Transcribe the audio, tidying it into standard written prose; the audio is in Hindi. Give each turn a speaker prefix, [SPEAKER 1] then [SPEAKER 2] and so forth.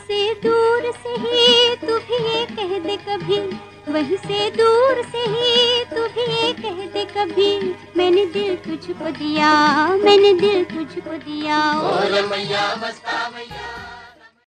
[SPEAKER 1] से दूर से ही तू भी ये कह दे कभी, वहीं से दूर से ही तू भी ये कह दे कभी, मैंने दिल तुझको दिया, मैंने दिल तुझको दिया।
[SPEAKER 2] ओ रमैया मस्ता मैया।